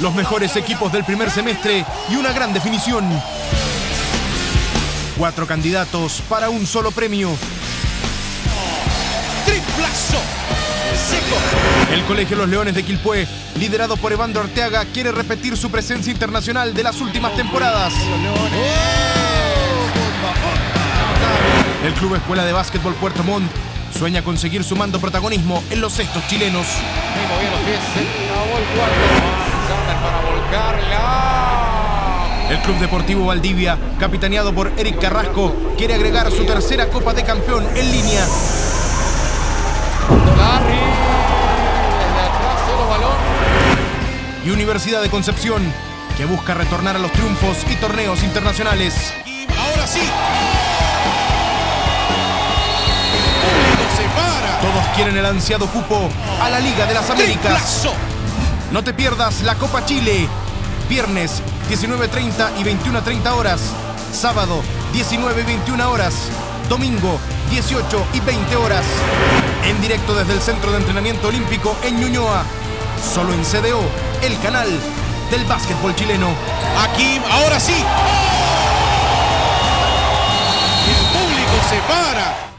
los mejores equipos del primer semestre y una gran definición. 4 candidatos para un solo premio. ¡Triplazo! ¡Seco! El Colegio Los Leones de Quilpué, liderado por Evandro Arteaga, quiere repetir su presencia internacional de las últimas temporadas. El Club Escuela de Básquetbol Puerto Montt sueña con seguir sumando protagonismo en los cestos chilenos. Muy bien los pies, se acabó el cuarto. Sander para volcarla. El Club Deportivo Valdivia, capitaneado por Eric Carrasco, quiere agregar su tercera Copa de Campeón en línea. Larry, desde atrás solo balón. Y Universidad de Concepción, que busca retornar a los triunfos y torneos internacionales. Y ahora sí. ¡Público se para! Todos quieren el ansiado cupo a la Liga de las Américas. ¡Triplazo! No te pierdas la Copa Chile. Viernes, 19:30 y 21:30 horas. Sábado, 19 y 21 horas. Domingo, 18 y 20 horas. En directo desde el Centro de Entrenamiento Olímpico en Ñuñoa. Solo en CDO, el canal del básquetbol chileno. Aquí, ahora sí. El público se para.